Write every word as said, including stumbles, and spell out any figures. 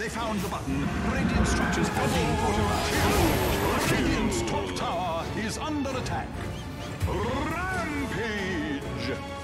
found the button. Radiant structures have been fortified. Radiant's top tower is under attack. Rampage!